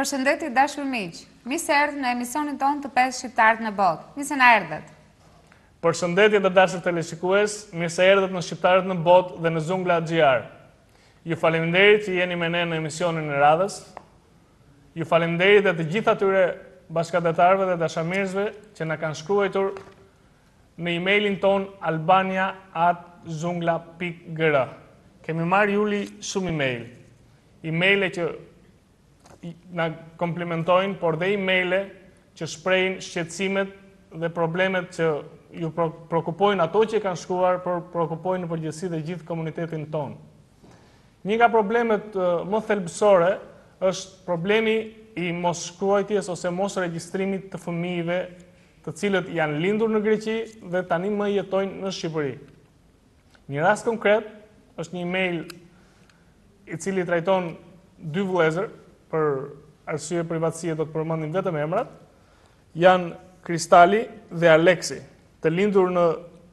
Përshëndetje dashur miq. Mirë se erdhët në emisionin tonë të 5 shqiptarët në botë. Mirë se na erdhët. Përshëndetje të dashur televizikues, mirë se erdhët në Shqiptarët në botë dhe në Zungla.gr. Ju faleminderit që jeni me ne në emisionin e radhës. Ju faleminderit dhe të gjithë atyre bashkëdhetarëve dhe dashamirësve që na kanë shkruar në emailin ton albania@zungla.gr. Kemi marrë Juli shumë email. Emaile që na komplimentojnë, por dhe emaile që shprehin shqetësimet dhe problemet që ju prekupojnë ato që kanë shkruar, por prekupojnë në përgjithësi dhe gjithë komunitetin tonë. Një nga problemet më thelbësore është problemi i mos shkruajtjes ose mos regjistrimit të fëmijëve të cilët janë lindur në Greqi dhe tani më jetojnë në Shqipëri. Një rast konkret është një email i cili trajton dy vëllezër, për arsye privatësie do të përmendim vetëm emrat, janë Kristali dhe Aleksi, të lindur në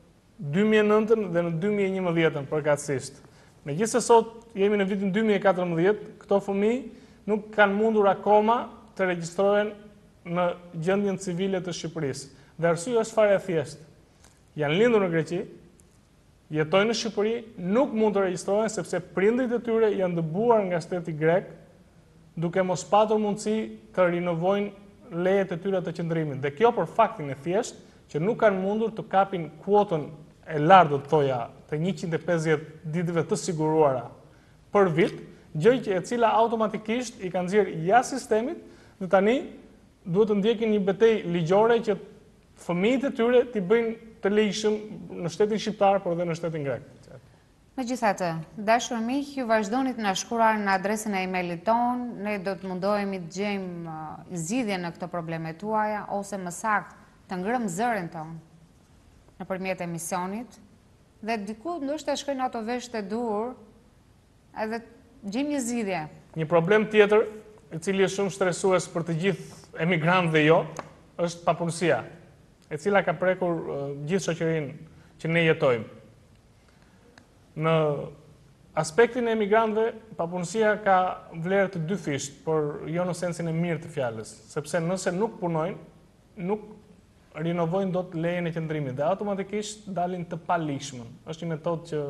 2009 dhe në 2011 përkatësisht. Megjithëse sot jemi në vitin 2014, këto fëmijë nuk kanë mundur akoma të regjistrohen në gjendjen civile të Shqipërisë. Dhe arsyeja është fare e thjeshtë. Janë lindur në Greqi, jetojnë në Shqipëri, nuk mund të regjistrohen sepse prindrit e tyre janë dëbuar nga shteti grek, duke mos patur mundësi të rinovojnë lejet e tyre të qëndrimit. Dhe kjo për faktin e thjesht që nuk kanë mundur të kapin kuotën e lartë, do të thoja, të 150 ditëve të siguruara për vit, gjë që e cila automatikisht i kanë nxjerrë jashtë sistemit dhe tani duhet të ndjekin një betejë ligjore që fëmijët e tyre t'i bëjnë të lejshëm në shtetin shqiptar, por edhe në shtetin grek. Megjithatë, dashur miq, ju vazhdoni të na shkruani në adresën e emailit ton, ne do të mundohemi të gjejmë zgjidhje në këto probleme tuaja ose më saktë të ngrëmë zërin ton nëpërmjet emisionit dhe diku ndoshta shkojnë ato veshët e dur edhe gjejmë një zgjidhje. Një problem tjetër, i cili është shumë stresues për të gjithë emigrantët dhe jo, është papunësia, e cila ka prekur gjithë shoqërinë që ne jetojmë. Në aspektin e emigrantëve, papunësia ka vlerë të dyfisht, por jo në sensin e mirë të fjalës, sepse nëse nuk punojnë, nuk rinovojnë dot lejen e qëndrimit dhe automatikisht dalin të palishmën. Është një metodë që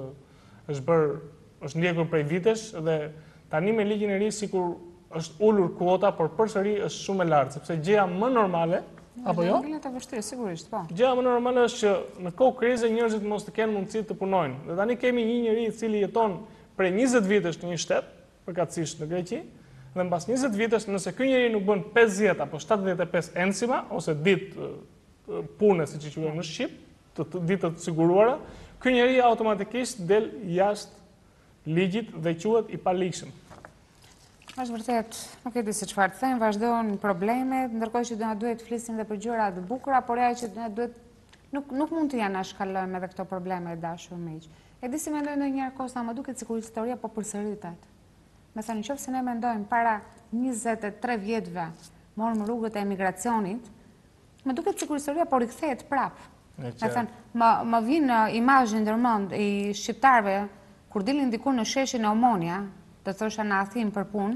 është ndjekur prej vitesh dhe tani me ligjin e ri sikur është ulur kuota, por përsëri është shumë e lartë, sepse gjëja më normale apo jo? Të vështirë, sigurisht, po. Gjëja më normale është që në kohë krize njerëzit mos të kenë mundësi të punojnë. Dhe tani kemi një njeri i cili jeton prej 20 vitesh në një shtet, përkatësisht në Greqi, dhe mbas 20 vitesh nëse ky njeri nuk bën 50 apo 75 ensima ose ditë pune, siç i quajmë në Shqip, të ditë të siguruara, ky njeri automatikisht del jashtë ligjit dhe quhet i palishëm. Është vërtet, nuk e di se çfarë të them, vazhdojnë problemet, ndërkohë që na duhet flisim dhe për gjëra të bukura, por ajo që na duhet nuk mund të janë shkallojmë edhe këto probleme dashur miq. E di si mendoj ndonjëherë Kosta, më duket sikur historia po përsëritet. Me thënë nëse ne mendojmë para 23 vjetëve morëm rrugët e emigracionit, më duket sikur historia po rikthehet prapë. Me thënë, më vjen imazhi ndërmend i shqiptarëve kur dilin diku në sheshin e Omonia, të thosha në Athinë për punë,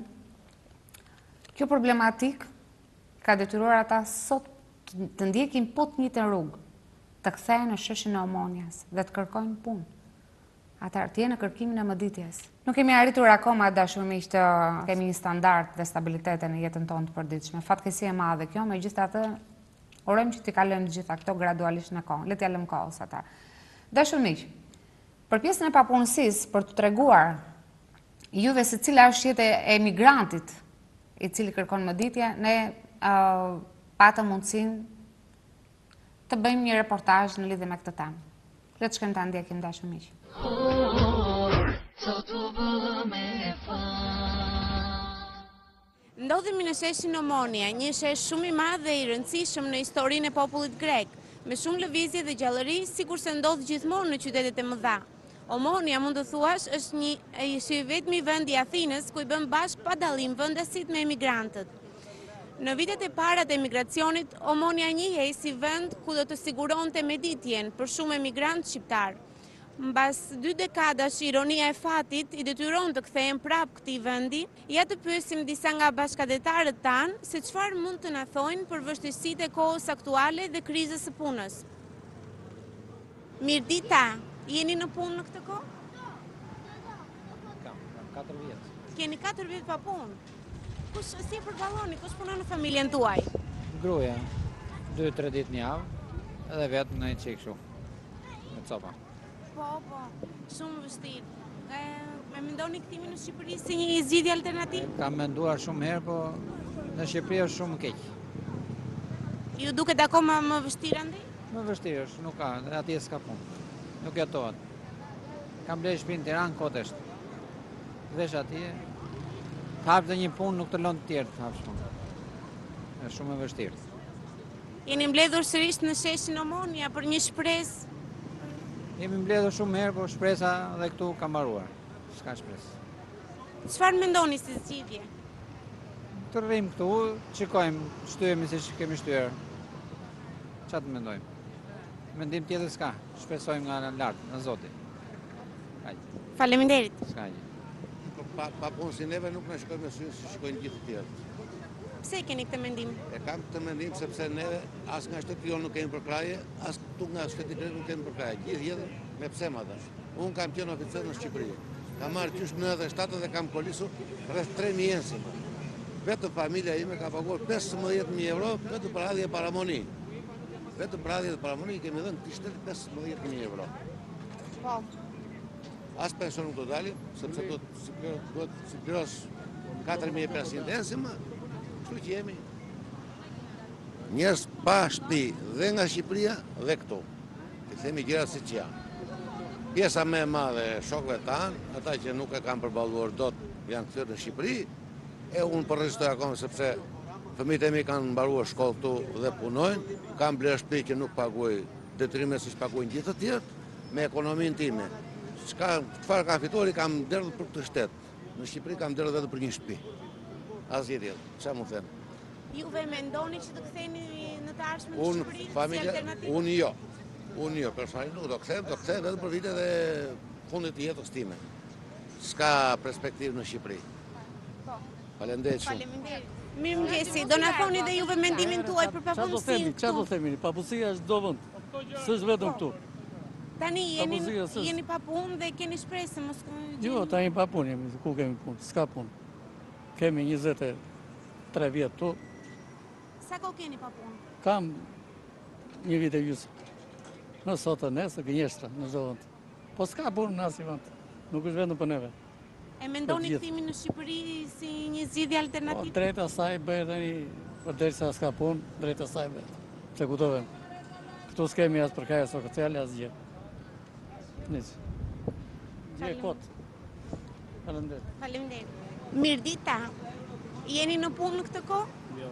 kjo problematik ka detyruar ata sot të ndjekin po të njëjtën rrugë, të kthehen në sheshin e Omonias dhe të kërkojnë punë. Atëherë të jenë në kërkimin e mëditjes. Nuk kemi arritur akoma dashur miq të kemi një standard dhe stabilitete në jetën tonë të përditshme. Fatkeqësi e madhe kjo, megjithatë urojmë që t'i kalojmë të gjitha këto gradualisht në kohë. Le t'i lëm kohës ata. Dashur miq, për pjesën e papunësisë, për të treguar juve se cila është jeta e emigrantit i cili kërkon mëditje, ne patëm mundësinë të bëjmë një reportazh në lidhje me këtë temë. Le të shkojmë ta ndjekim dashur miq. Ndodhemi në sheshin Omonia, një shesh shumë i madh dhe i rëndësishëm në historinë e popullit grek, me shumë lëvizje dhe gjallëri, sikur se ndodh gjithmonë në qytetet e mëdha. Omonia, mund të thuash, është i vetmi vend i Athinës ku i bën bashkë pa dallim vendasit me emigrantët. Në vitet e para të emigracionit, Omonia njihej si vend ku do të siguronte mëditjen për shumë emigrantë shqiptar. Mbas 2 dekadash, ironia e fatit i detyron të kthehen prap këtij vendi. Ja të pyesim disa nga bashkëdhetarët tanë se çfarë mund të na thojnë për vështirësitë e kohës aktuale dhe krizës së punës. Mirdita, jeni në punë në këtë kohë? Kam 4 vjet. Keni 4 vjet pa punë. Kush si e përballoni? Kush punon në familjen tuaj? Gruaja 2-3 ditë në javë, edhe vetë në një çik kështu. Me copa. Po, shumë vështirë. Me mendoni kthimi në Shqipëri si një zgjidhje alternativë? Kam menduar shumë herë, po në Shqipëri është shumë keq. Ju duket akoma më vështirë andaj? Më vështirë është, nuk ka, dhe atje s'ka punë. Nuk jetohet. Kam blerë shtëpi në Tiranë, kot është. Vesh atje, të hapë dhe një punë, nuk të lënë të tjerë të hapë punë. Është shumë e vështirë. Jeni mbledhur sërish në sheshin Omonia për një shpresë. Jemi mbledhur shumë herë, po shpresa dhe këtu ka mbaruar. S'ka shpresë. Çfarë mendoni si zgjidhje? Të rrim këtu, shikojmë, shtyhemi si kemi shtyher. Çfarë të mendojmë? Mendim tjetër s'ka, shpresojmë nga lartë, nga Zoti. Kaq, Faleminderit. s'ka gjë. Pa punë si neve nuk na shikojmë me sy si shikojnë gjithë të tjerë. Pse keni këtë mendim? E kam këtë mendim sepse neve as nga shteti jonë nuk kemi përkraje, as këtu nga shteti grek nuk kemi përkraje. Gjithë jetën me pse ma dash. Unë kam qenë oficer në Shqipëri. Kam marrë qysh në 97 dhe kam kolisur rreth 3.000 ensi. Vetëm familja ime ka paguar 15.000 euro vetëm për radhje paramoni. Vetëm për radhje paramoni kemi dhënë këtij shteti 15.000 euro. Po. As pension nuk do dalin, sepse duhet si plos 4.500 ensima. Kështu që jemi njerëz pa shtëpi dhe nga Shqipëria dhe këtu. Të themi gjërat siç janë. Pjesa më e madhe e shokëve tanë, ata që nuk e kanë përballuar dot, janë kthyer në Shqipëri, e unë po rrezikoj akoma sepse fëmijët e mi kanë mbaruar shkollë këtu dhe punojnë, kanë blerë shtëpi që nuk paguaj detyrime siç paguajnë gjithë të tjerë, me ekonominë time. Çfarë kam fituar i kam derdhur për këtë shtet. Në Shqipëri kam derdhur vetëm për një shtëpi. Asgjë tjetër. Çfarë mund të them? Juve mendoni që të ktheheni në të ardhmen në Shqipëri si Familja, alternativë? unë jo, personalisht nuk do kthehem vetëm për vitet e fundit të jetës time. S'ka perspektivë në Shqipëri. Po. Faleminderit shumë. Faleminderit. Mirëmëngjesi, do na thoni dhe juve mendimin tuaj për papunësinë Çfarë do këtu. themi? Papunësia është çdo vend. S'është vetëm këtu. Tani Papunësia s'është. jeni pa punë dhe keni shpresë mos Jo, tani pa punë jemi, ku kemi punë? S'ka punë. Kemi 23 vjet këtu. Sa kohë keni pa punë? Kam një vit e gjysmë. Në sotë nesër gënjeshtra në çdo vend. Po s'ka punë në asnjë vend. Nuk është vetëm për neve. E mendoni gjithë. kthimin në Shqipëri si një zgjidhje Po alternativë? drejta saj bëhet tani përderisa s'ka punë, drejta saj bëhet. Se ku do vëm. Këtu s'kemi as përkajë sociale as gjë. Nis. Gjë kot. Faleminderit. Faleminderit. Mirdita, jeni në punë në këtë kohë? Jo.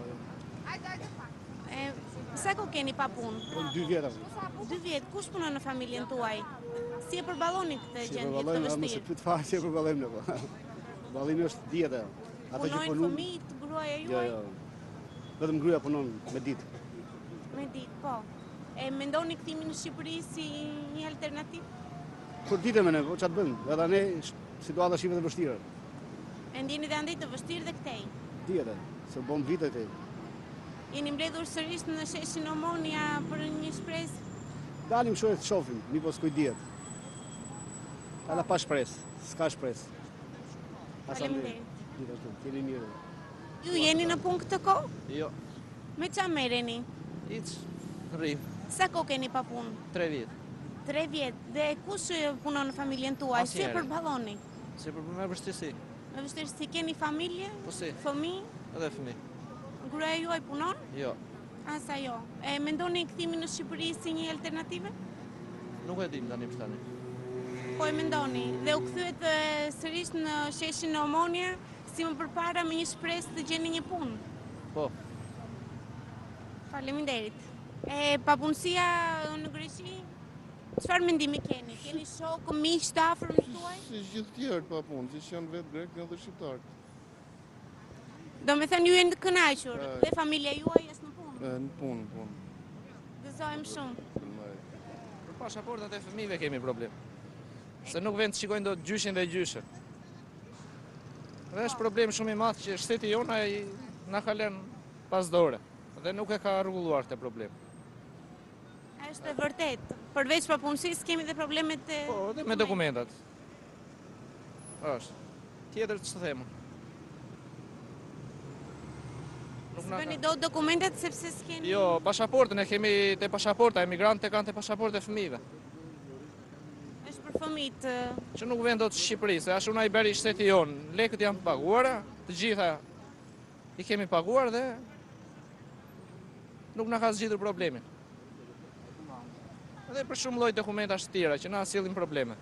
Sa kohë keni pa punë? 2 vjet. 2 vjet. Kush punon në familjen tuaj? Si e përballoni këtë Si gjendje të përballojmë, nëse vështirë? pyet fare si e përballojmë ne. Po. Përballimi është dieta. Ata që Punojnë punojnë. fëmijët, gruaja Jo, juaj? jo. Vetëm gruaja punon me ditë. Me ditë, po. E mendoni kthimin në Shqipëri si një alternativë? Kur ditë me ne, po çfarë bëjmë? Edhe ne situata është vetë vështirë. E ndjeni dhe andaj të vështirë dhe këtej? Dieta, se bëm vite këtej. Jeni mbledhur sërish në sheshin Omonia për një shpresë? Dalim shoqë të shohim, mi po s'kujt diet. Ala pa shpresë, s'ka shpresë. Faleminderit. Gjithashtu, jeni mirë. Ju jeni në punë këtë kohë? Jo, Me çfarë merreni? iç, rrim, Sa kohë keni pa punë? 3 vjet. 3 vjet. Dhe kush punon në familjen tuaj? Si e Asnjëri. përballoni? Se për me vështirësi, Me vështirësi keni familje? po si, Fëmijë? edhe fëmijë. Gruaja juaj punon? Jo, Asa jo. E mendoni kthimin në Shqipëri si një alternativë? nuk e dim tani për tani. Po e mendoni. Dhe u kthyehet sërish në sheshin Omonia si më përpara me një shpresë të gjeni një punë. Po, Faleminderit. E papunësia në Greqi, çfarë mendimi keni? Keni shokë, miq të afërm tuaj? Si gjithë tjerët pa punë, si që janë vetë grek edhe shqiptarët. Do me thënë ju jeni të kënaqur E. dhe familja juaj është në punë. Në punë. Gëzojmë shumë. për pasaportat e fëmijëve kemi problem. Se nuk vend të shikojnë do të gjyshin dhe gjyshin. Dhe është problem shumë i madh që shteti jonë na ka lënë pas dore dhe nuk e ka rregulluar këtë problem. Është e vërtet. Përveç papunësisë kemi dhe problemet e... Po, dhe me dokumentat. Është. Tjetër ç'të them. Bëni do dokumentet sepse s'keni... Jo, pasaportën e kemi te pasaporta, emigrantët kanë te pasaportë e fëmijëve. Është për fëmijët. Që nuk vjen dot në Shqipëri, se ashtu na i bëri shteti jon. Lekët janë të paguara, të gjitha i kemi paguar dhe nuk na ka zgjidhur problemin. Edhe për shumë lloj dokumentash të tjera që na sillin probleme.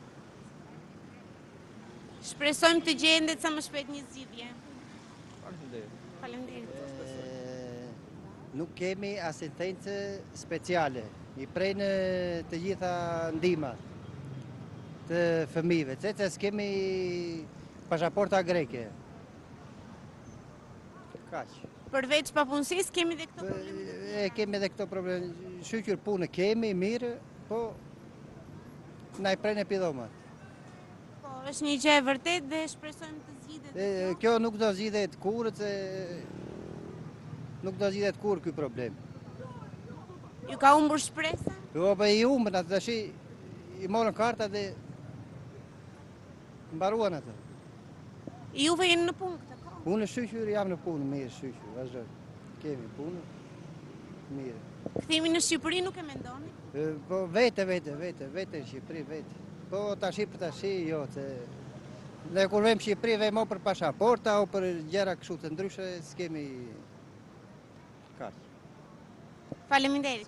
Shpresojmë të gjendet sa më shpejt një zgjidhje. Faleminderit. Faleminderit. Nuk kemi asistencë speciale. I prejnë të gjitha ndihmat të fëmijëve, se s'kemi pasaporta greke. Kaq. Përveç papunësisë kemi dhe këto probleme. Kemi edhe këto probleme. Shqyr punë kemi mirë, po na i prejnë epidomat. Po, është një gjë e vërtet dhe shpresojmë të zgjidhet. Kjo nuk do zgjidhet kurrë, se nuk do zgjidhet kurrë ky problem. Ju ka humbur shpresa? Jo, po i humbën atë tash i morën karta dhe mbaruan atë. Juve jeni në punë këtë kohë? Unë shqyr jam në punë, mirë shqyr, vazhdo. Kemi punë, mirë. Kthimi në Shqipëri nuk e mendoni? Po vete në Shqipëri, vete. Po tash jo, se ne kur vem Shqipëri vem o për pasaporta o për gjëra kështu të ndryshe, s'kemi kaq. Faleminderit.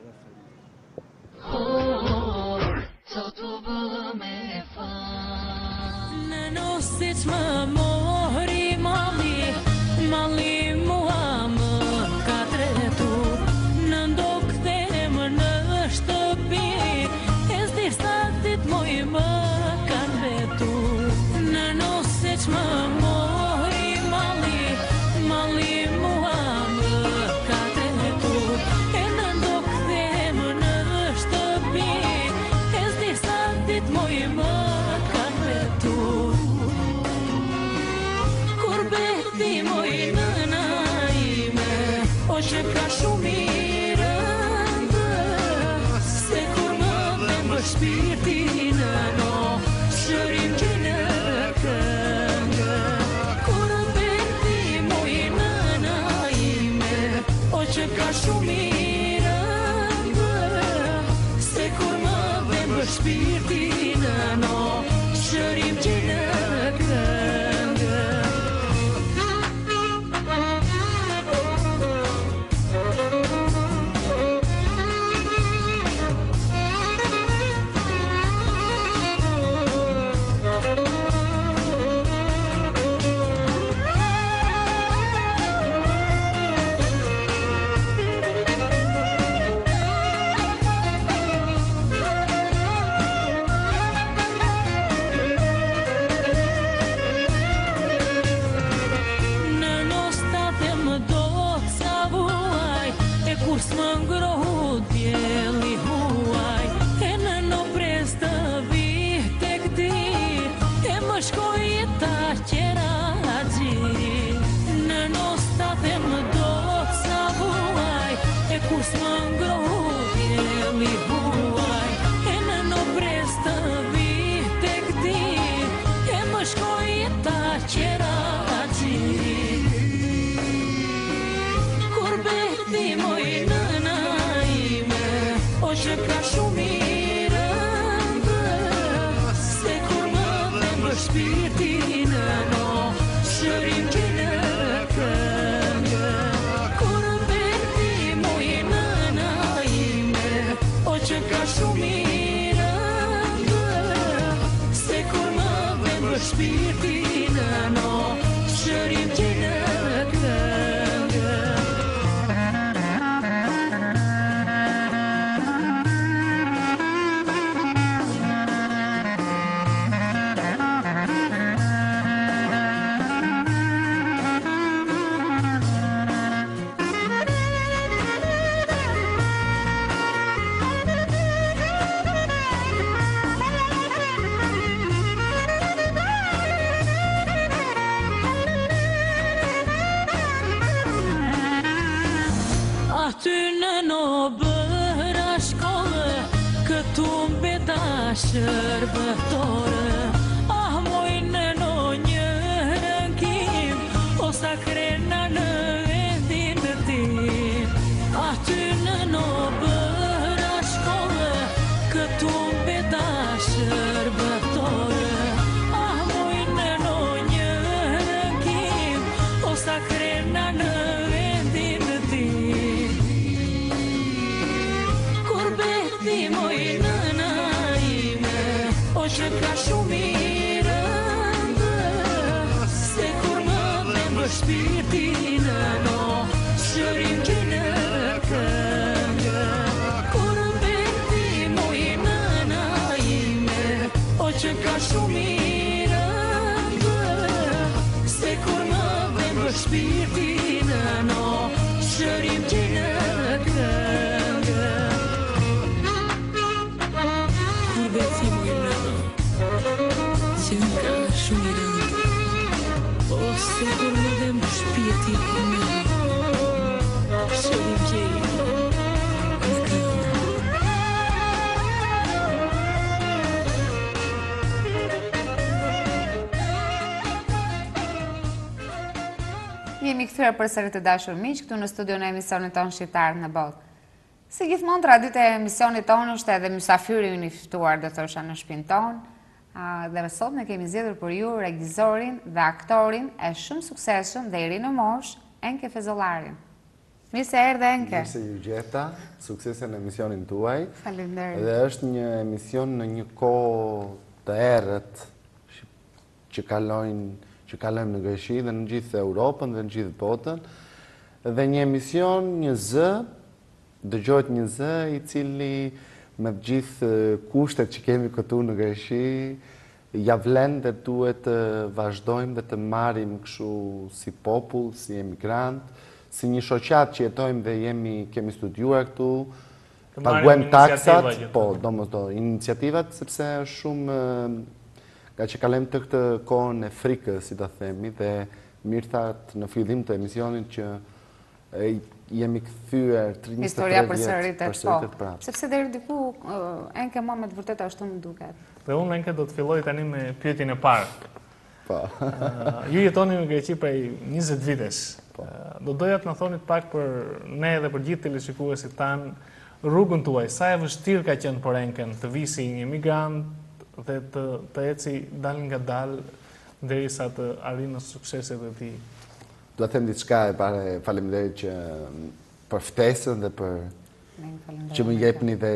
Në nosit më mori mali mua më ka tretu. Në ndokëtem në shtëpi, e s'di sa dit moj më kanë vetu. Në nosit më mori mali mua më ka tretu. E në ndokëtem në shtëpi, e s'di sa dit moj më kanë vetu. Kur beti moj nëna ime, o që ka shumë mirë ndë, se kur më vëmë shpirti në no, shërim që në këngë. Kur beti moj nëna ime, o që ka shumë mirë ndë, se kur më vëmë shpirti në no, shërim që në këngë. Në nostate më do të savuaj, e kur s'më ngrohu djeli huaj, e në no prez të vih të këti, e më shkoj ta qera gji. Në nostate më do të savuaj, e kur s'më ngrohu djeli huaj, e në no prez të vih të këti, e më shkoj ta qera gji. Kur beti moj nëna ime, o që ka shumë mirë ndë, se kur më vëmë shpirti në no, shërim që në këngë. Kur beti moj nëna ime, o që ka shumë mirë ndë, se kur më vëmë shpirti në no, shërim që në këngë. shërbëtore. Ah, mojnë në një rënkim, o sa krena në endin të tim. Aty në bëra shkolle, këtu mbeta shërbëtore. Ah, mojnë në një rënkim, o sa krena në endin të tim. Kur beti moj nëna ime, o që ka shumë i rëndë, se kur më dhe shpirti në no, shërim që në këngë. Kur beti moj nëna ime, o që ka shumë i rëndë, se kur më dhe shpirti në no, shërim që në këngë. Kur beti moj nëna, që ka shumë i rëndë, o se kur më dhe shpirti në no, shërim që në këngë. Jemi kthyer përsëri të dashur miq këtu në studion e emisionit tonë Shqiptar në botë. Si gjithmonë tradita e emisionit tonë është edhe mysafiri i ftuar, do thosha, në shtëpinë tonë. Dhe sot ne kemi zgjedhur për ju regjisorin dhe aktorin e shumë suksesshëm dhe i ri në moshë, Enke Fezollarin. Mirë se erdhe, Enke. Mirë se ju gjeta, suksese në emisionin tuaj. Faleminderit. Dhe është një emision në një kohë të errët që kalojmë në Greqi dhe në gjithë Europën dhe në gjithë botën. Dhe një emision, një zë, dëgjohet një zë i cili me gjithë kushtet që kemi këtu në Greqi, ja vlen dhe duhet të vazhdojmë dhe të marrim kështu si popull, si emigrant, si një shoqat që jetojmë dhe kemi studiuar këtu, paguajmë taksat, po, domosdoshmë iniciativat, sepse është shumë nga që kalem të këtë kohën e frikës, si ta themi, dhe mirë thatë në fillim të emisionit që jemi kthyer 23 historia përsëritet, po. prapë. Sepse deri diku Enke mua me të vërtetë ashtu më duket. Dhe unë Enke do të filloj tani me pyetjen e parë. Po. Ju jetoni në Greqi prej 20 vitesh. Do doja të na thonit pak për ne dhe për gjithë teleshikuesit tanë rrugën tuaj, sa e vështirë ka qenë për Enken të vi si një emigrant dhe të eci dal nga dal derisa të arrijë në sukseset e tij. Do të them diçka e pare, faleminderit që për ftesën dhe për që më jepni dhe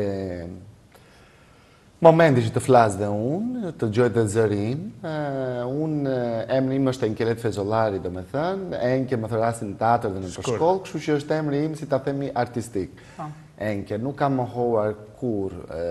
momenti që të flas dhe unë, të gjoj dhe zërin. Unë, emri im është Enkelet Fezollari, do me thënë, Enke më thërasin në teatr dhe në përshkollë, kështu që është emri im, si ta themi, artistik. Enke, nuk kam mohuar kur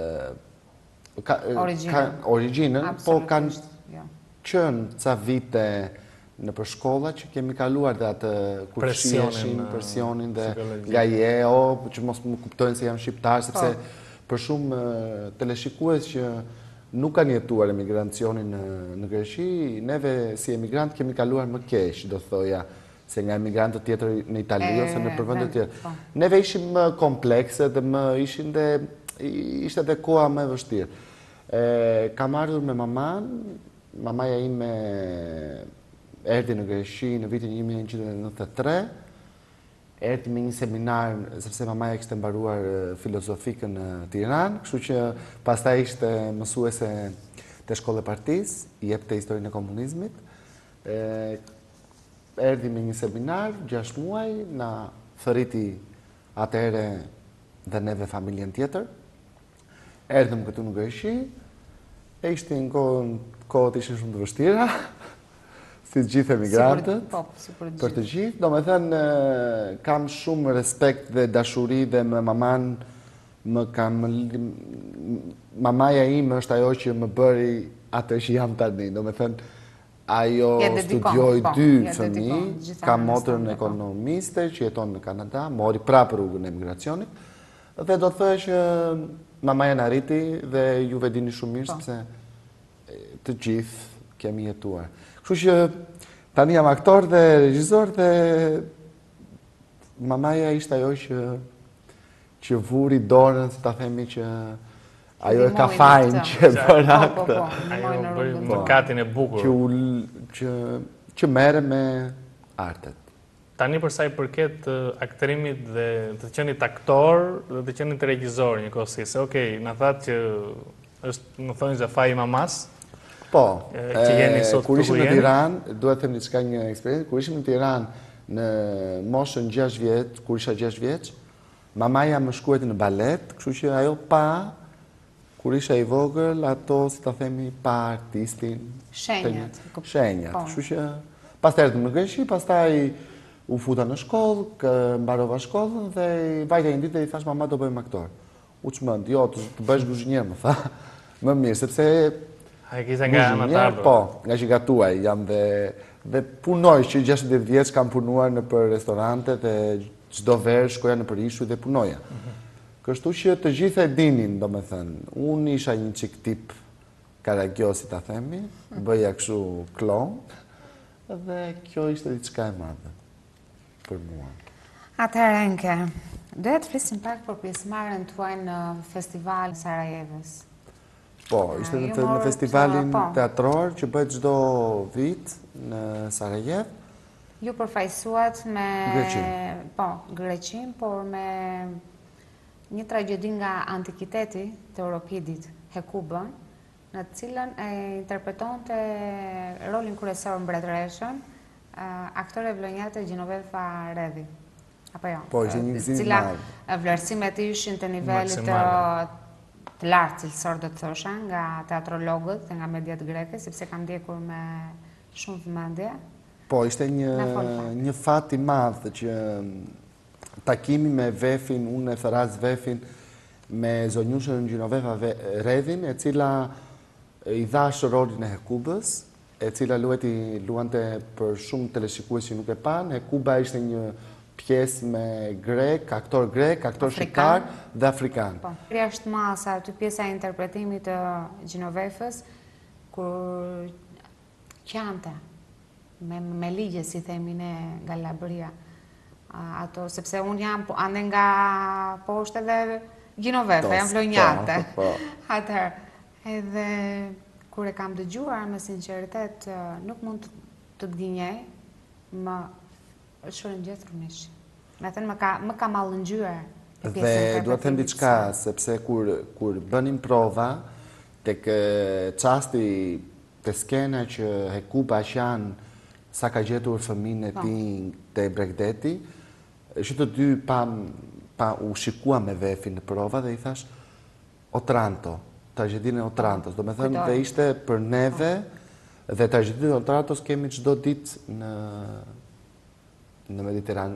origjinën, po kanë qënë ca vite në përshkolla që kemi kaluar dhe atë kur shieshin, presionin dhe nga që mos më kuptojnë se jam shqiptar, sepse për shumë teleshikues që nuk kanë jetuar emigracionin në Greqi, neve si emigrant kemi kaluar më keq, do thoja, se nga emigrantët tjetër në Itali ose në përvende tjetër. Neve ishim më komplekse dhe ishte dhe koha më vështirë. Kam ardhur me mamaja ime erdi në Greqi në vitin 1993, erdi me një seminar, sepse mamaja kishte mbaruar filozofikën në Tiranë, kështu që pastaj ishte mësuese të shkolle partisë, jepte historinë e komunizmit. Erdi me një seminar, 6 muaj, na thëriti atëhere dhe neve familjen tjetër. Erdhëm këtu në Greqi, e ishte në kohët ishin shumë të vështira, si të gjithë emigrantët, për të gjithë. Do me thënë, kam shumë respekt dhe dashuri dhe me maman, mamaja ime është ajo që më bëri atë që jam tani. Do me thënë, ajo studioj 2 fëmijë, ka motrën ekonomiste që jeton në Kanada, mori prapë rrugën e emigracionit, dhe do të thëjë që mamaja në arriti dhe juve dini shumë mirë, sepse të gjithë kemi jetuar. Kështu që tani jam aktor dhe regjisor dhe mamaja ishte ajo që vuri dorën, si ta themi, që Ajo e ka fajnë që bëra këtë. Ajo bëri mëkatin e bukur. Që merre me artet. Tani përsa i përket aktrimit dhe të qenit aktor dhe të qenit regjizor njëkohësisht. Okej, na thatë që është, më thonë, se faji mamas. Po, kur ishim në Tiranë, duhet të them diçka një eksperiencë, kur ishim në Tiranë në moshën 6 vjeç, kur isha 6 vjeç, mamaja më shkueti në balet, kështu që ajo pa, kur isha i vogël, ato, si ta themi, pa artistin. Shenjat. Shenjat, kështu që pastaj erdhëm në Greqi, pastaj u futa në shkollë, mbarova shkollën dhe vajta një ditë dhe i thash mama do bëjmë aktor. U çmend, jo, të bësh guzhinjer, më tha. Më mirë, sepse po, nga që gatuaj jam dhe punoj që 60 vjeç kam punuar në për restorante dhe çdo verë shkoja në për ishuj dhe punoja. Kështu që të gjithë e dinin, do me thënë, unë isha një qik tip karagjo, si ta themi, bëja kështu klon, dhe kjo ishte diçka e madhe për mua. Atëherë, Enke, doja të flisim pak për pjesëmarrjen tuaj në festival Sarajevës. Po, ishte në festivalin teatror që bëhet çdo vit në Sarajev. Ju përfaqësuat me Greqin, por me një tragjedi nga antikiteti të Euripidit, Hekubën, në të cilën e interpretonte rolin kryesor mbretëreshën aktore vlonjate Gjinovefa Redhi. Apo jo? Po, ishte një gëzim i madh. Cila vlerësimet ishin të nivelit të lartë cilësor do të thosha nga teatrologët dhe nga mediat greke, sepse kam ndjekur me shumë vëmendje. Po, ishte një fat i madh që takimi me Vefin, unë e thëras Vefin me zonjushën Gjinovefa Redhin, e cila i dhash rolin e Hekubës, e cila luante për shumë teleshikues që nuk e pan. Hekuba ishte një pjesë me aktor grek, aktor shqiptar dhe afrikan. Kërja është masa, të pjesa e interpretimit të Gjinovefës, kur qante, me ligje, si themi ne, nga Labëria, ato, sepse unë jam ande nga poshtë dhe Gjinovefa, jam vlonjate. Atëherë, edhe kur e kam dëgjuar me sinqeritet, nuk mund të të gënjej, më është shumë ngjethur mish. Me thënë më ka mallëngjyer e pjesën. Dhe duhet të them diçka, sepse kur bënim prova tek çasti te skena që Hekuba Aqan sa ka gjetur fëmijën e tij te Bregdeti, që të dy u shikua me Vefin në prova dhe i thash Otranto, tragedinë e Otrantos. Do me thënë dhe ishte për neve dhe tragedinë e Otrantos kemi çdo ditë në Mediteran.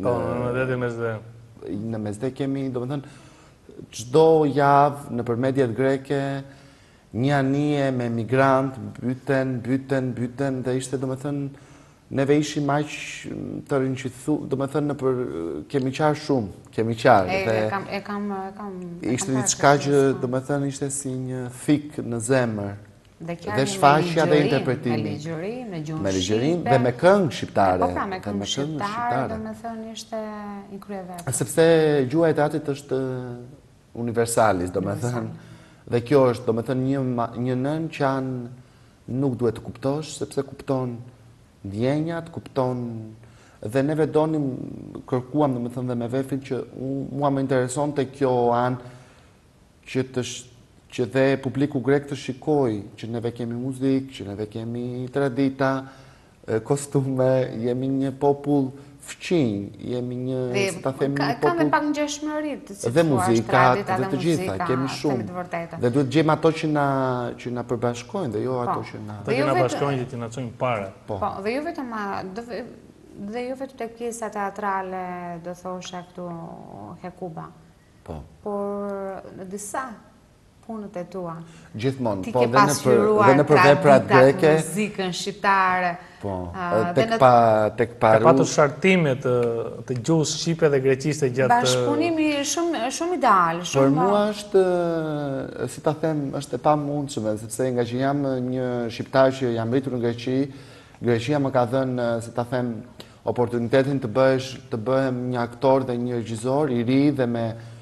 Në Mesdhe kemi, do me thënë, çdo javë në për mediat greke, një anije me migrant, byten, dhe ishte, do me thënë, neve ishim aq të rinqithu, do me thënë, kemi qarë shumë, kemi qarë. Ishte diçka që, do me thënë, ishte si një thik në zemër. Dhe shfaqja dhe interpretimi. Me ligjërim dhe me këngë shqiptare. Po pra, me këngë shqiptare, dhe me thënë ishte i kryevetë. Sepse gjua e teatrit është universalis, do me thënë. Dhe kjo është, do me thënë, një nën që nuk duhet të kuptosh, sepse kupton ndjenjat, kupton... Dhe neve donim, kërkuam, do me thënë, dhe me Vefin, që mua më intereson të kjo anë që dhe publiku grek të shikoj, që neve kemi muzikë, që neve kemi tradita, kostume, jemi një popull fëqinj, jemi një, si ta themi, një popull... Ka me pak ngjeshmërit, dhe muzikat, dhe të gjitha, kemi shumë. Dhe duhet gjejmë ato që na përbashkojnë, dhe jo ato që na... Ato që na bashkojnë, që ti na çojnë para. Po, dhe jo vetëm të pjesa teatrale, do thosha këtu Hekuba. Po. Por në disa punët e tua. Gjithmonë, ti po, ke pasqyruar traditat, muzikën shqiptare. Po, tek paru... Ka patur shartime të gjuhës shqipe dhe greqiste gjatë... Bashkëpunimi shumë ideal. Për mua është, si ta them, është e pamundshme, sepse nga që jam një shqiptar që jam rritur në Greqi, Greqia më ka dhënë, si ta them, oportunitetin të bëhem një aktor dhe një regjisor i ri dhe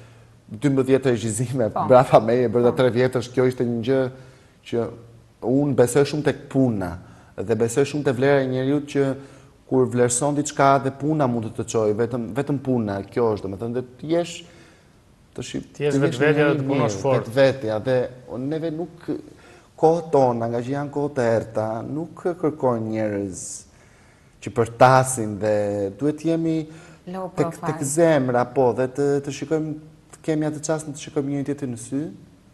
12 regjizime brafa meje, bërda 3 vjetësh, kjo ishte një gjë që unë besoj shumë tek puna dhe besoj shumë te vlera e njeriut që kur vlerëson diçka dhe puna mund të të çojë, vetëm puna, kjo është, domethënë dhe të jesh vetvetja dhe të punosh fort. Vetvetja dhe neve nuk kohët tona, nga që janë kohët e errta, nuk kërkojnë njerëz që përtasin dhe duhet jemi tek zemra, po, dhe të shikojmë, të kemi atë çast të shikojmë njëri tjetrin në sy.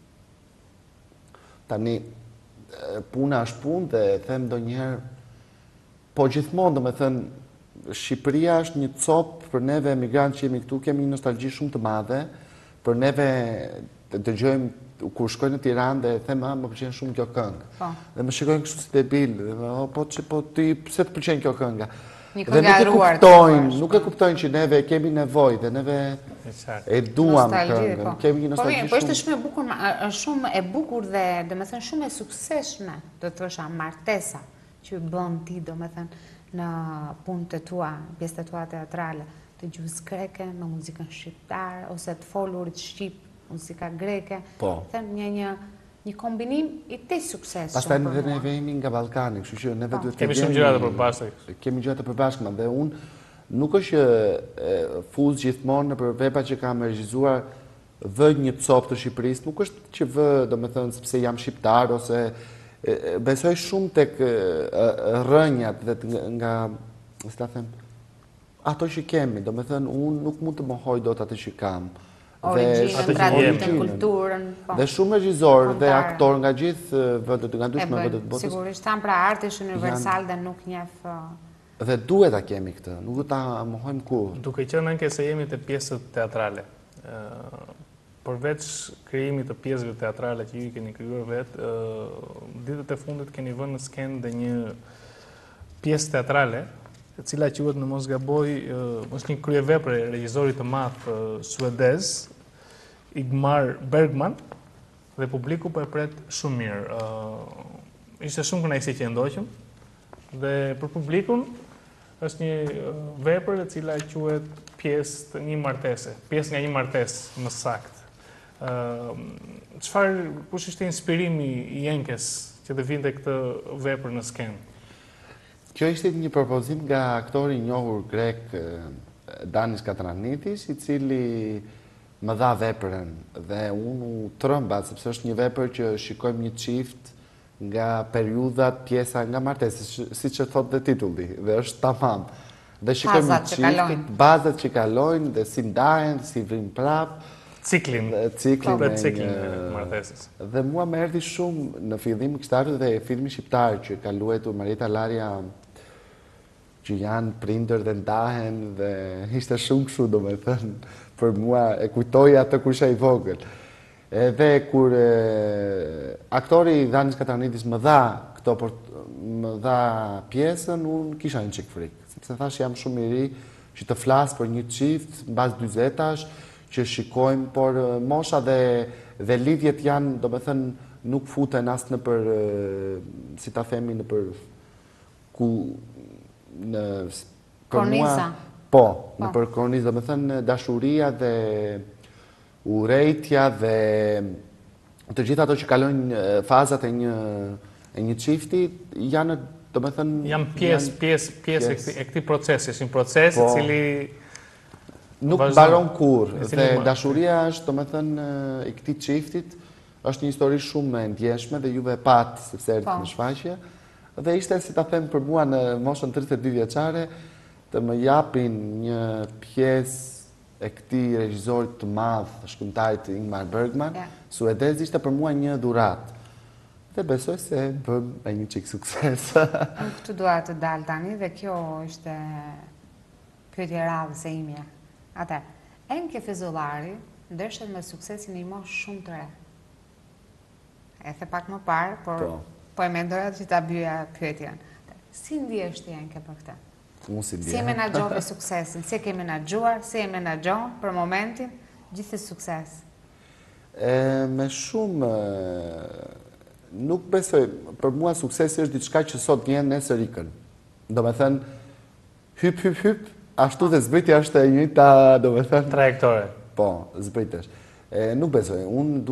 Tani puna është punë dhe them ndonjëherë, po gjithmonë, domethënë, Shqipëria është një copë për neve emigrantë që jemi këtu, kemi një nostalgji shumë të madhe, për neve dëgjojmë kur shkoj në Tiranë dhe them, më pëlqen shumë kjo këngë. Dhe më shikojnë kështu si debil, po ti pse të pëlqen kjo kënga? Dhe nuk e kuptojnë që neve kemi nevojë dhe neve e duam këngën. Kemi një nostalgji shumë. Po është shumë e bukur, shumë e bukur dhe domethënë shumë e suksesshme, do të thosha, martesa që bën ti, domethënë, në punët e tua, pjesët e tua teatrale, të gjuhës greke me muzikën shqiptare ose të folurit shqip, muzika greke. Them një kombinim i të suksesshëm. Pastaj edhe neve jemi nga Ballkani, kështu që neve duhet të kemi shumë gjëra të përbashkëta. Kemi gjëra të përbashkëta dhe unë nuk është që fuz gjithmonë nëpër vepra që kam regjizuar vë një copë të Shqipërisë, nuk është që vë, domethënë, sepse jam shqiptar ose besoj shumë tek rrënjat dhe nga, si ta them, ato që kemi, domethënë, unë nuk mund të mohoj dot atë që kam. Origjinën, traditën, kulturën. Dhe shumë regjizor dhe aktor nga gjithë vendet, nga ndryshme vendet botës. Sigurisht, tanë pra arti është universal dhe nuk njeh. Dhe duhet ta kemi këtë, nuk do ta mohojmë kurrë. Duke qenë anke se jemi te pjesët teatrale. Përveç krijimit të pjesëve teatrale që ju i keni krijuar vetë, ditët e fundit keni vënë në skenë dhe një pjesë teatrale, e cila quhet, në mos gaboj, është një kryevepër e regjizorit të madh suedez, Ingmar Bergman, dhe publiku po e pret shumë mirë. Ishte shumë kënaqësi që e ndoqëm, dhe për publikun është një vepër e cila quhet pjesë të një martese, pjesë nga një martesë më saktë. Kush ishte inspirimi i Jenkes që të vinte këtë vepër në skenë? Kjo ishte një propozim nga aktori i njohur grek Danis Katranitis, i cili më dha veprën dhe unë u trëmba, sepse është një vepër që shikojmë një çift nga periudhat, pjesa nga martesës, siç e thot dhe titulli, dhe është tamam. Dhe shikojmë një çift, bazat që kalojnë dhe si ndahen, si vrin prapë. Ciklin e martesës. Dhe mua më erdhi shumë në fillim kishte ardhur dhe filmi shqiptar që ka luajtur Marita Laria, që janë prindër dhe ndahen dhe ishte shumë kështu, domethënë, për mua e kujtoj atë kur isha i vogël. Edhe kur aktori Danis Katranitis më dha pjesën, unë kisha një çik frikë, sepse thash jam shumë i ri që të flas për një çift mbas 40-tash që shikojmë, por mosha dhe lidhjet janë, domethënë, nuk futen as në për, si ta themi, në për kornisa. Po, në për kornisa, domethënë, dashuria dhe urrejtja dhe të gjitha ato që kalojnë fazat e një çifti janë, domethënë, janë pjesë e këtij procesi, është një proces i cili nuk mbaron kurrë, dhe dashuria është, domethënë, i këtij çiftit, është një histori shumë e ndjeshme dhe juve e patë sepse erdhët në shfaqje, dhe ishte, si ta them, për mua në moshën 32 vjeçare të më japin një pjesë e këtij regjizorit të madh, shkrimtarit Ingmar Bergman, suedez, ishte për mua një dhuratë. Dhe besoj se bëm me një çik sukses. Këtu dua të dal tani dhe kjo ishte pyetje radhës e imja. Atë, Enke Fezulari ndeshët me suksesin e moshë shumë të re. E the pak më parë, por po e mendoja që ta byja pyetjen. Si ndihesh ti Enke për këtë? Unë si ndihem. Si e menaxhove suksesin? Si e ke menaxhuar? Si e menaxhon për momentin gjithë sukses? Me shumë nuk besoj, për mua suksesi është diçka që sot vjen nesër ikën. Domethënë hyp ashtu dhe zbritja është e njëjta, domethënë trajektore. Po, zbritesh. Nuk besoj.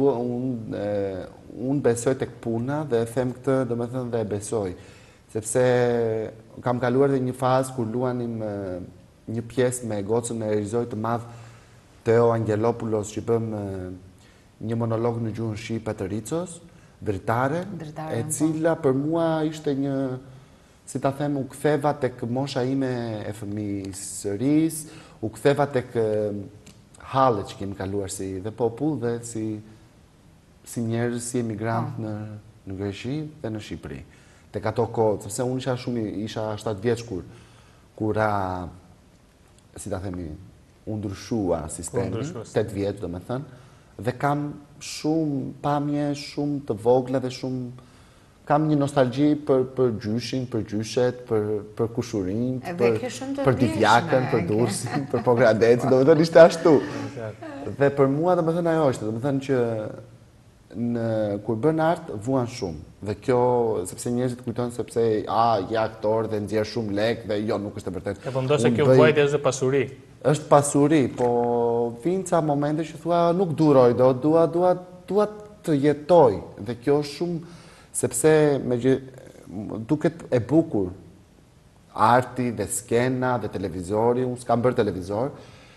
Unë besoj tek puna dhe them këtë, domethënë dhe besoj. Sepse kam kaluar dhe një fazë kur luanim një pjesë me gocën e regjisorit të madh Teo Angelopoulos, që bëm një monolog në gjuhën shqipe të Ricos, dritare, e cila për mua ishte një, si ta them, u ktheva tek mosha ime e fëmijës së ris, u ktheva tek hallet që kemi kaluar si dhe popull dhe si njerëz, si emigrant në Greqi dhe në Shqipëri. Tek ato kohë, sepse unë isha 7 vjeç kur si ta themi, u ndryshua sistemi, 8 vjeç domethënë, dhe kam shumë pamje, shumë të vogla dhe kam një nostalgji për gjyshin, për gjyshet, për kushurin, për divjakën, për dursin, për pogradecin, domethënë ishte ashtu. Dhe për mua domethënë ajo është, domethënë që kur bën art vuan shumë. Dhe kjo, sepse njerëzit kujtojnë sepse je aktor dhe nxjerr shumë lek dhe jo, nuk është e vërtetë. Po ndoshta kjo vuajtje është pasuri. Është pasuri, po vijnë ca momente që thua nuk duroj dot, dua të jetoj. Dhe kjo është shumë sepse duket e bukur arti dhe skena dhe televizori, unë s'kam bërë televizor,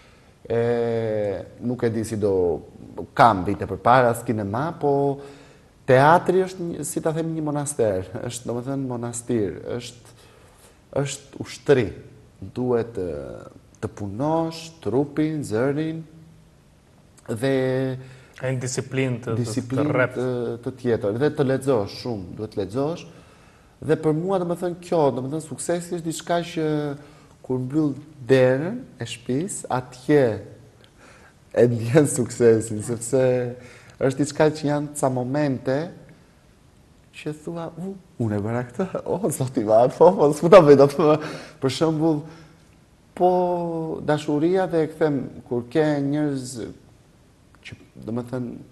nuk e di si kam vite përpara kinema, po teatri është, si ta themi, një monaster, është domethënë monastir, është ushtri, duhet të punosh trupin, zërin dhe ka një disiplinë të tjetër, dhe të lexosh shumë, duhet të lexosh. Dhe për mua domethënë kjo, domethënë suksesi është diçka që kur mbyll derën e shtëpisë, atje e ndjen suksesin, sepse është diçka që janë ca momente që thua, unë e bëra këtë, zoti vat, po, s'u ta bëj dot. Për shembull, po dashuria dhe e them, kur ke njerëz që domethënë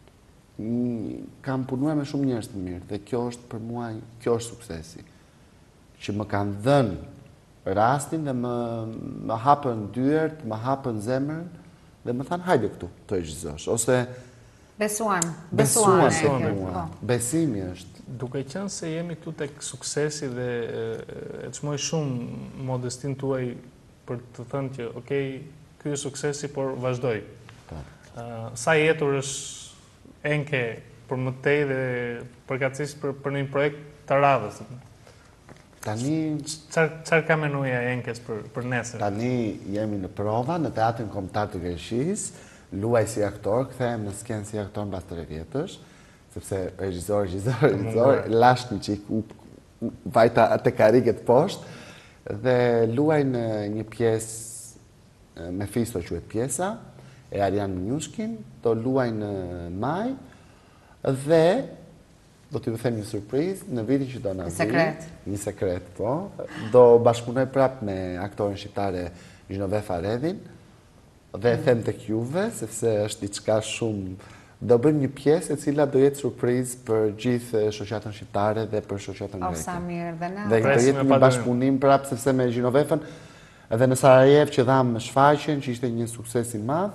kam punuar me shumë njerëz të mirë dhe kjo është për mua, kjo është suksesi. Që më kanë dhënë rastin dhe më hapën dyert, më hapën zemrën dhe më thanë hajde këtu të regjizosh, ose besuan për mua. Besimi është. Duke qenë se jemi këtu tek suksesi dhe e çmoj shumë modestin tuaj për të thënë që okay, ky është suksesi, por vazhdoj. Sa jetur është enke për mëtej dhe përkatësisht për një projekt të radhës? Tani... Çfarë ka menuja enkes për nesër? Tani jemi në prova në Teatrin Kombëtar të Greqisë, luaj si aktor, kthehem në skenë si aktor mbas 3 vjetësh, sepse regjisor, lash një qik, vajta te kariket poshtë, dhe luaj në një pjesë me Fisto quhet pjesa, e Arian Mnjushkin, do luaj në maj, dhe do t'ju them një surprizë në vitin që do na vi. Një sekret, po. Do bashkëpunoj prapë me aktoren shqiptare Zhinovefa Redhin, dhe them tek juve, sepse është diçka shumë... Do bëjmë një pjesë e cila do jetë surprizë për gjithë shoqatën shqiptare dhe për shoqatën greke. Sa mirë, dhe na. Dhe do jetë një bashkëpunim prapë, sepse me Zhinovefën, edhe në Sarajev që dham shfaqjen, që ishte një sukses i madh,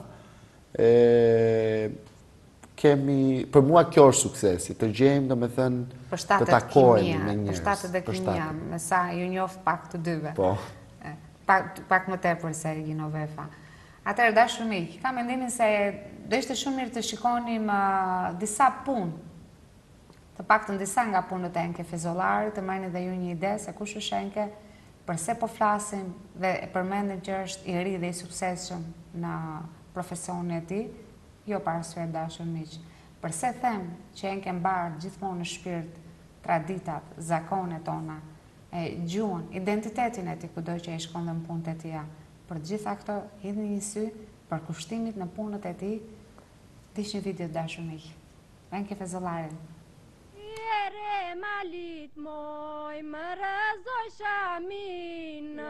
për mua kjo është suksesi, të gjejmë domethënë të takohemi me njerëz. Për shtatet dhe kimia, me sa ju njoft pak të dyve. Po. Pak më tepër se Zhinovefa. Atëherë, dashur miq, kam mendimin se do ishte shumë mirë të shikonim disa punë, të paktën disa nga punët e Enke Fezolari, të marrni dhe ju një ide se kush është Enke, përse po flasim dhe e përmendim që është i ri dhe i suksesshëm në profesionin e tij, jo para arsye, dashur miq. Përse them që Enke mbar gjithmonë në shpirt traditat, zakonet tona, gjuhën, identitetin e tij kudo që ai shkon dhe në punët e tija. Për gjitha këto, hidhni një sy për kushtimit në punët e tij. Dish një video, dashur miq. Enke Fezolari. Ere malit moj, më rëzoj shaminë,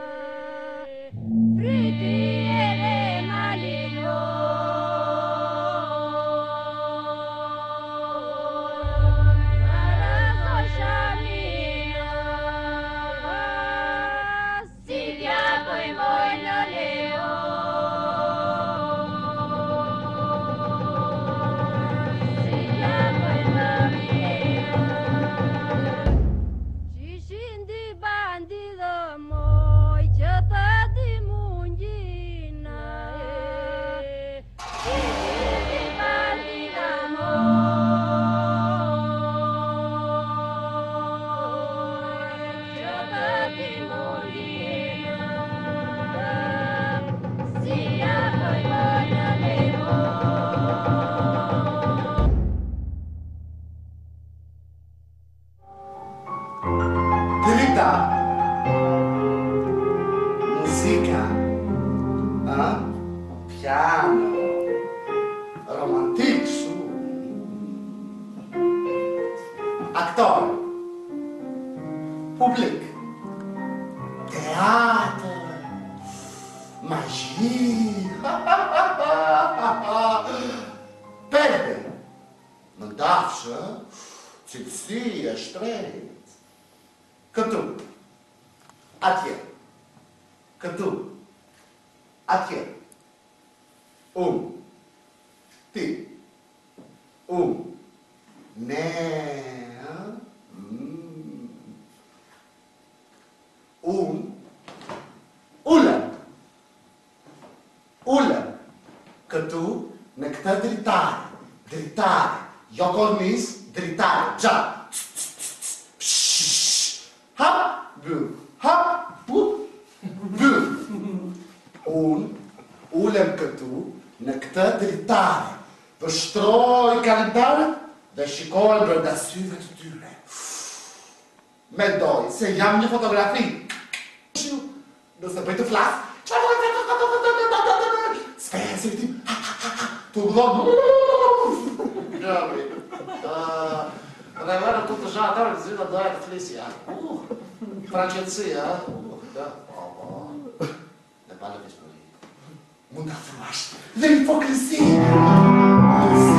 fryti ere malit moj, më rëzoj shaminë, si t'ja bëj moj në leo. Kida. Muzika. Piano. Romantik shumë. Aktor. Publik. Teatr. Magji. Perde. Në dafshë, cilësi e shtrejt. Këtu. Atje. Këtu. Atje. Unë. Ti. Unë. Ne. Unë. Ullëm. Ullëm. Këtu në këtë dritare. Dritare. Jo kornis, dritare. Gja. Hap. Bë. Hap. Bu. Bë. Unë. Ullëm këtu në këtë dritare. Vështroj kalendarët dhe shikoj brenda syve të tyre. Mendoj se jam një fotografi. Nëse bëj të flas, s'ka se tim. Tu gdhon. Gjami. Dhe vërë tu të zha atarë, të zhita doja të flisi, ja. Franqetësi, ja. Ne pale vishpëri. Mund të thuash dhe hipokrisi.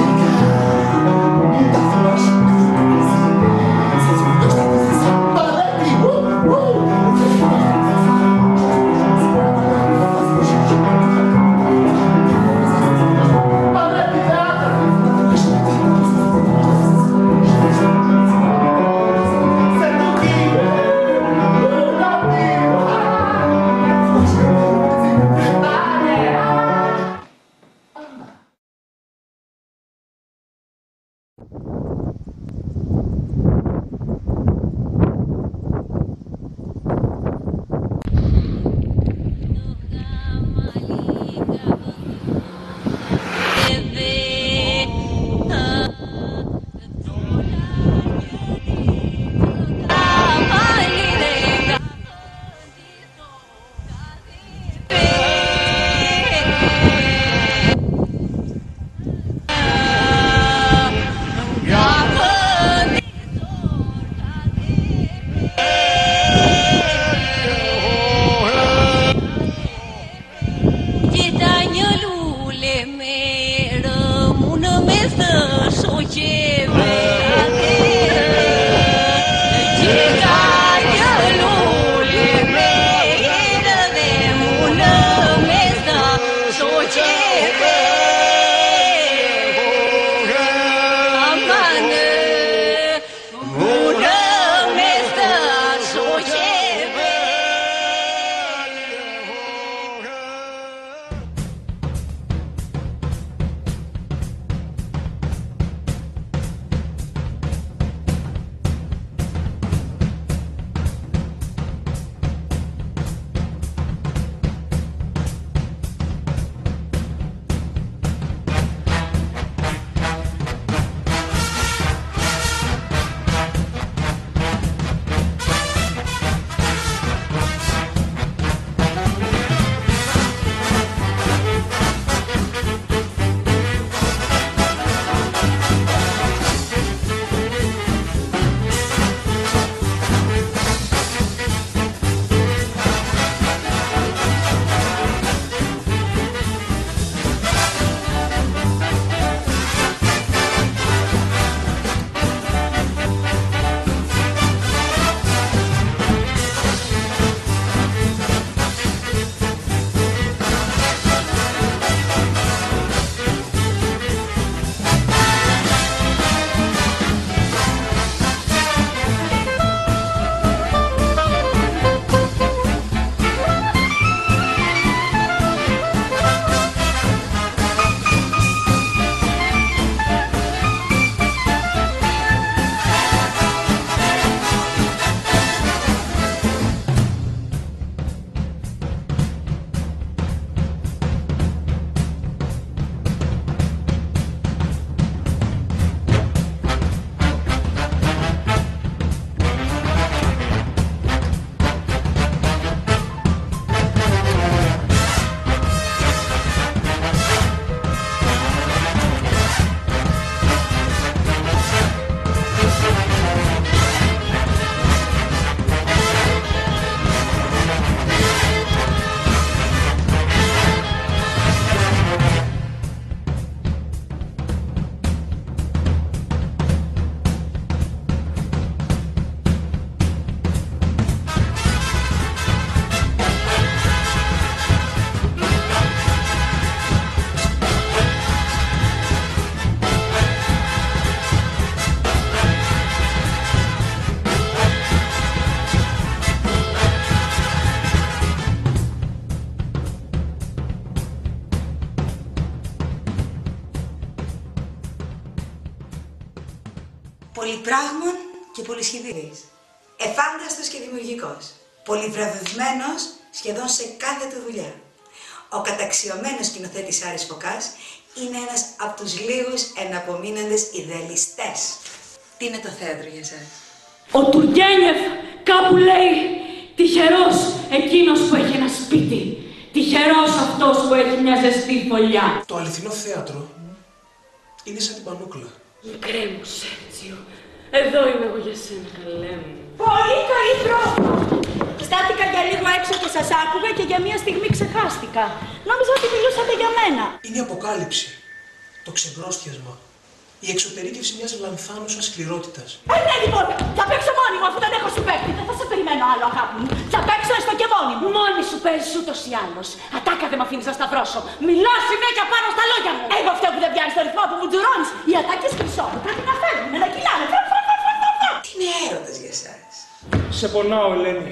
Πολυπράγμων και πολυσχηδής. Εφάνταστος και δημιουργικός. Πολυβραβευμένος σχεδόν σε κάθε του δουλειά. Ο καταξιωμένος σκηνοθέτης Άρης Φωκάς είναι ένας από τους λίγους εναπομείναντες ιδεαλιστές. Τι είναι το θέατρο για εσάς? Ο Τουργκένιεφ κάπου λέει «Τυχερός εκείνος που έχει ένα σπίτι, τυχερός αυτός που έχει μια ζεστή φωλιά». Το αληθινό θέατρο είναι σαν την πανούκλα. Μικρέ μου Σέρτζιο, εδώ είμαι εγώ για σένα, καλέ μου. Πολύ καλή τρόπο! Στάθηκα για λίγο έξω και σας άκουγα και για μια στιγμή ξεχάστηκα. Νόμιζα ότι μιλούσατε για μένα. Είναι η αποκάλυψη, το ξεμπρόστιασμα, η εξωτερήκευση μιας λανθάνουσας σκληρότητας. Ναι, λοιπόν, θα παίξω μόνη μου αφού δεν έχω συμπαίκτη. Δεν θα σε περιμένω άλλο, αγάπη μου. Θα παίξω έστω και μόνη μου. Μόνη σου παίζεις ούτως ή άλλως. Ατάκα δεν μ' αφήνεις να σταυρώσω. Μιλάς συνέχεια πάνω στα λόγια μου. Εγώ αυτό που δεν πιάνεις το ρυθμό που μου τζουρώνεις. Οι ατάκες χρυσόπου πρέπει να φεύγουν, να κυλάνε. Τι είναι έρωτας για εσάς? Σε πονάω, Ελένη.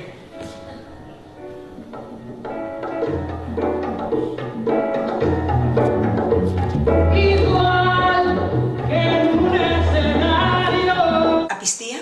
Απιστία.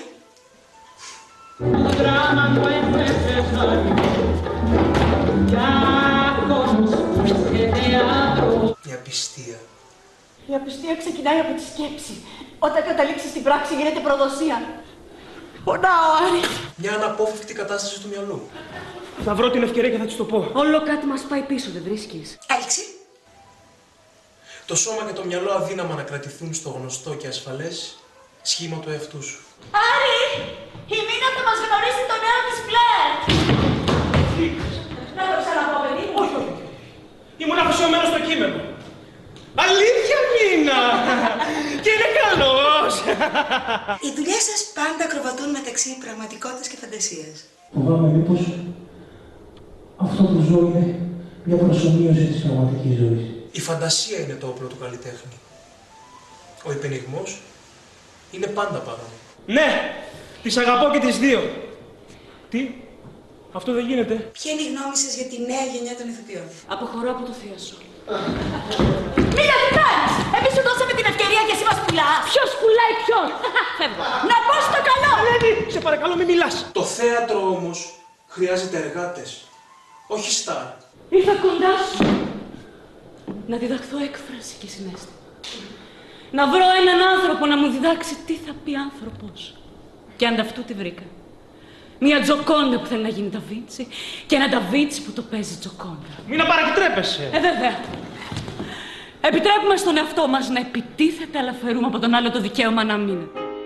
Η απιστία. Η απιστία ξεκινάει από τη σκέψη. Όταν καταλήξει στην πράξη γίνεται προδοσία. Πονάω, Άρη. Μια αναπόφευκτη κατάσταση του μυαλού. Θα βρω την ευκαιρία και θα της το πω. Όλο κάτι μας πάει πίσω, δεν βρίσκεις? Έλξη. Το σώμα και το μυαλό αδύναμα να κρατηθούν στο γνωστό και ασφαλές σχήμα του εαυτού σου. Άρη! Η Μίνα θα μας γνωρίσει το νέο της φλερτ. Να το ξαναπώ, παιδί μου. Όχι, όχι. Ήμουν αφοσιωμένος στο κείμενο. Αλήθεια, Μίνα! Και είναι καλός! Οι δουλειές σας πάντα ακροβατούν μεταξύ πραγματικότητας και φαντασίας. Φοβάμαι μήπως αυτό που ζω είναι μια προσομοίωση της πραγματικής ζωής. Η φαντασία είναι το όπλο του καλλιτέχνη. Ο υπενιγμός είναι πάντα παρόν. Ναι! Τις αγαπώ και τις δύο. Τι? Αυτό δεν γίνεται. Ποια είναι η γνώμη σας για τη νέα γενιά των ηθοποιών? Αποχωρώ από το θίασο. Μίλα, τι κάνεις! Εμείς σου δώσαμε την ευκαιρία και εσύ μας πουλάς. Ποιος πουλάει ποιον? Φεύγω. Να πω στο καλό! Ελένη, σε παρακαλώ μην μιλάς. Το θέατρο όμως χρειάζεται εργάτες, όχι στάρ. Ήρθα κοντά σου. Να διδαχθώ έκφραση και συναίσθημα. Να βρω έναν άνθρωπο να μου διδάξει τι θα πει άνθρωπος. Και ανταυτού τη βρήκα. Μια Τζοκόντα που θέλει να γίνει Νταβίντσι και ένα Νταβίντσι που το παίζει Τζοκόντα. Μην να παρακιτρέπεσαι. Βέβαια. Επιτρέπουμε στον εαυτό μας να επιτίθεται, αλλά φέρουμε από τον άλλο το δικαίωμα να μην.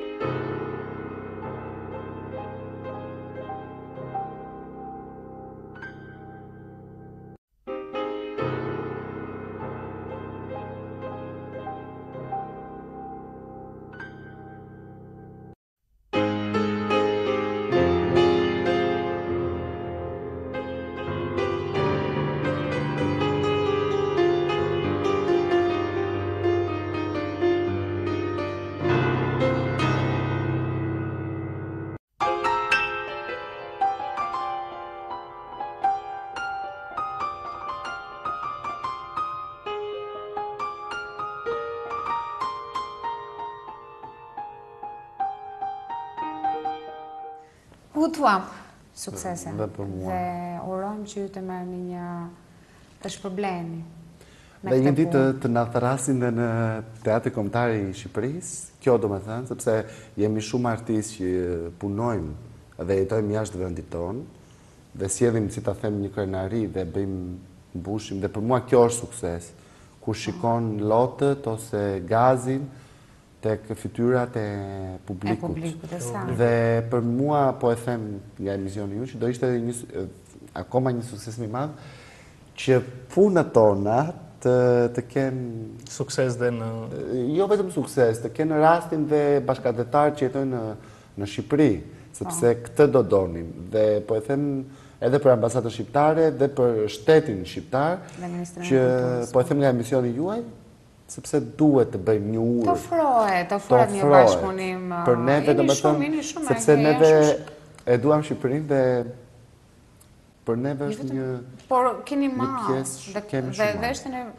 Ku të uam suksese dhe urojmë që ju të merrni një të shpërbleni. Dhe një ditë të na thrasin dhe në Teatri Kombëtar i Shqipërisë, kjo do me thënë, sepse jemi shumë artistë që punojmë dhe jetojmë jashtë vendit tonë, dhe sjellim, si ta them, një krenari dhe mbushim, dhe për mua kjo është sukses. Kur shikon lotët ose gazin tek fytyrat e publikut. Dhe për mua, po e them nga emisioni ju, që do ishte akoma një sukses më i madh, që punët tona të kenë sukses dhe në jo vetëm sukses, të kenë rastin dhe bashkëdhetar që jetojnë në Shqipëri, sepse këtë do donim. Dhe po e them edhe për ambasadën shqiptare dhe për shtetin shqiptar, që po e them nga emisioni juaj, sepse duhet të bëjmë një urë. Të ofrohet një bashkëpunim. Për neve, do me thëmë, sepse neve e duam Shqipërinë dhe për neve është një por keni marrë pjesë kemi shumë. Dhe është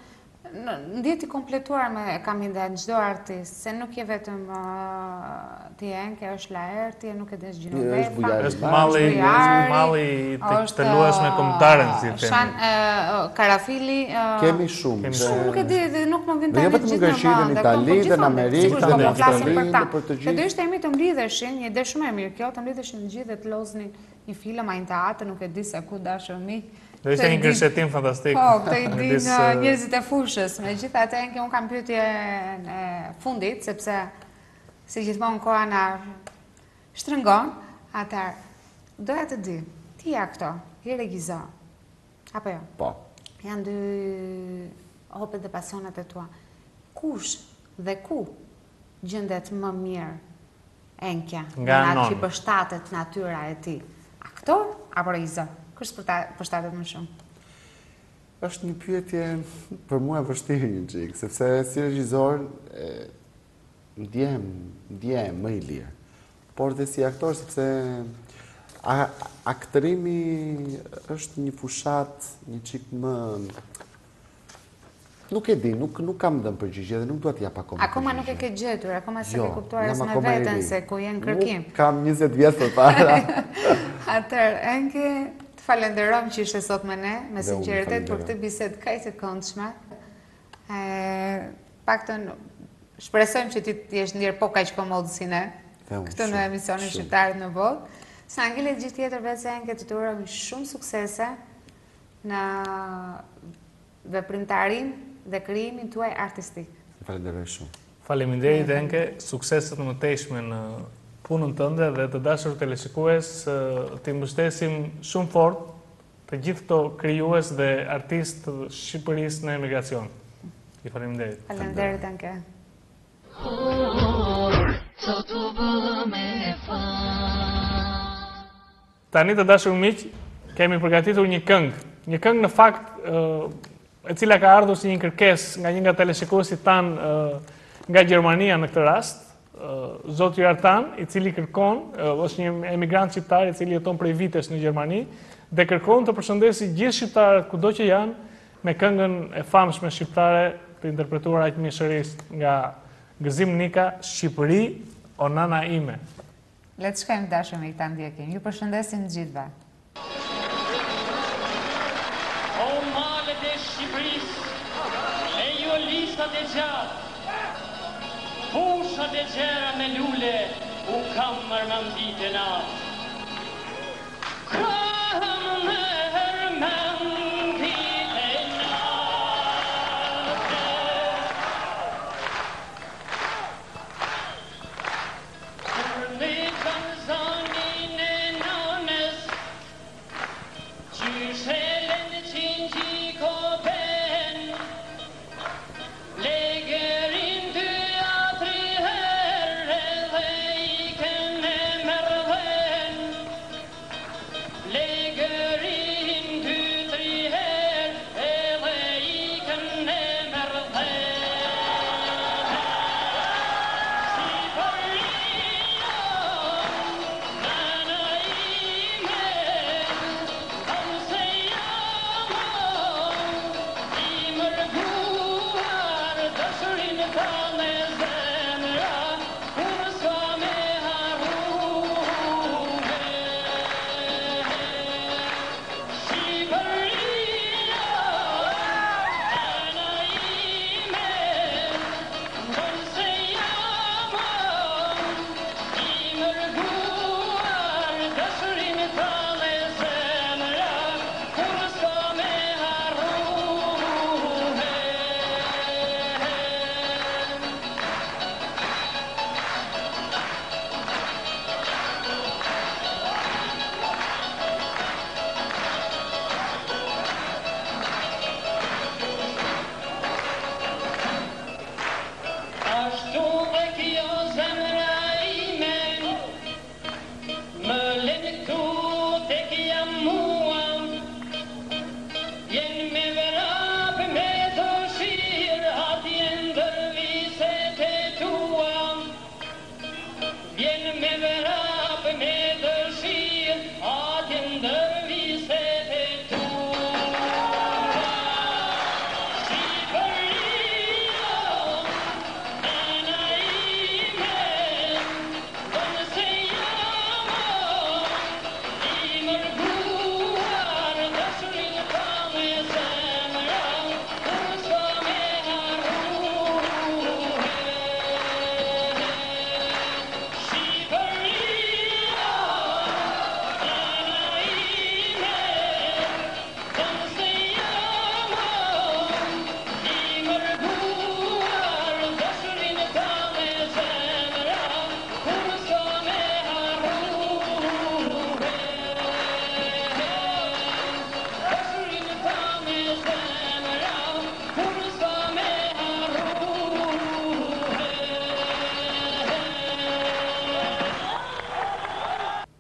Ndjet i kompletuar kam ide në çdo artist, se nuk je vetëm ti Enke, është Laerti, nuk e des Gjinovefa, është malli të luash me kombëtaren, si themi. Karafili. Kemi shumë. Nuk e di, nuk më vjen tani gjithë në Greqinë, në Itali, dhe në Amerikë, dhe në Australi, për të gjithë. Do ishte emi të mblidheshin, një ide shumë e mirë kjo, të mblidheshin të gjithë dhe të loznin një film a një teatr, nuk e di se ku dashur mi. Do ishte një kërcetim fantastik. Po, këtë i din njerëzit e fushës. Me gjitha të Enke, unë kam pyetje në fundit, sepse si gjithmonë koha na shtrëngon, atër, doja të di, ti aktor, i regjizo, apo jo? Po. Janë dy hopet dhe pasionet e tua. Kush dhe ku gjendet më mirë Enkja, në atë që përshtatet natyra e ti? Aktor apo regjizo? Kush përshtatet më shumë? Është një pyetje për mua e vështirë një çik, sepse si regjisor ndjehem më i lirë. Por dhe si aktor, sepse aktorimi është një fushat një çik më... Nuk e di, nuk kam dhënë përgjigje dhe nuk dua t'jap akoma. Akoma nuk e ke gjetur, akoma se ke kuptuar as me veten se ku je në kërkim. Nuk kam 20 vjet përpara. Atëherë, Enke, të falenderojmë që ishe sot me ne, me sinqeritet për këtë bisedë kaq të këndshme. Paktën shpresojmë që ti jesh ndjer po kaq komod si ne, këtu në emisionin Shqiptarët në Botë. Sa ngelet gjithë tjetër vetë Enke, të urojmë shumë suksese në veprimtarin dhe krijimin tuaj artistik. Falenderoj shumë. Faleminderit Enke, sukseset më tejshme në punën tënde dhe të dashur teleshikues, të mbështesim shumë fort të gjithë këto krijues dhe artistë të Shqipërisë në emigracion. I faleminderit. Faleminderit Enke. Tani të dashur miq, kemi përgatitur një këngë në fakt e cila ka ardhur si një kërkesë nga një nga teleshikuesit tanë nga Gjermania në këtë rast, Zoti Artan, i cili kërkon, është një emigrant shqiptar i cili jeton prej vitesh në Gjermani dhe kërkon të përshëndesi gjithë shqiptarët kudo që janë me këngën e famshme shqiptare të interpretuar aq mishërisht nga Gëzim Nika, Shqipëri o nana ime. Le të shkojmë dashur me këta ndjekim. Ju përshëndesim të gjithëve. O malet e Shqipërisë, e ju listat e gjatë, fushat e gjera me lule, u kam mërmëndit e natë. Kam mërmëndit e natë. Kur me kam zanin e nanës, qyshelen qin gjiko pen, legerin dy atri herre dhe i kene mërë dhe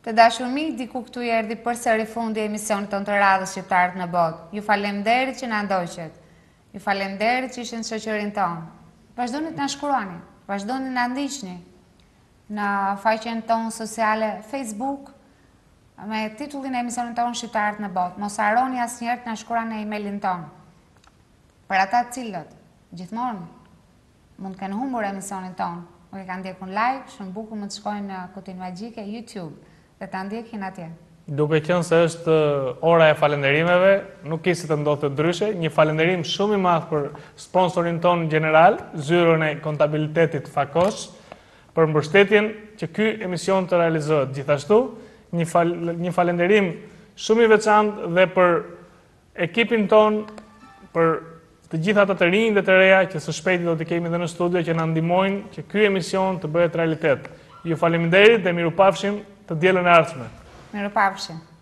Të dashur miq, diku këtu i erdhi përsëri fundi i emisionit tonë të radhës Shqiptarët në botë. Ju falenderit që na ndoqët. Ju falenderit që ishin në shoqërinë tonë. Vazhdoni të na shkruani, vazhdoni na ndiqni në faqen tonë sociale Facebook me titullin e emisionit tonë Shqiptarët në botë. Mos harroni asnjëherë të na shkruani në emailin tonë. Për ata të cilët gjithmonë mund të kenë humbur emisionin tonë, nuk e kanë ndjekur live, shumë bukur mund të shkojnë në kutinë magjike YouTube dhe ta ndjekin atje. Duke qenë se është ora e falenderimeve, nuk kisi të ndodhë të ndryshe, një falenderim shumë i madh për sponsorin tonë general, zyrën e kontabilitetit Fakos, për mbështetjen që ky emision të realizohet. Gjithashtu, një falenderim shumë i veçantë dhe për ekipin tonë, për të gjitha ata të rinj dhe të reja që së shpejti do t'i kemi dhe në studio që na ndihmojnë që ky emision të bëhet realitet. Ju faleminderit dhe mirupafshim të dielën e ardhshme. Mirupafshim.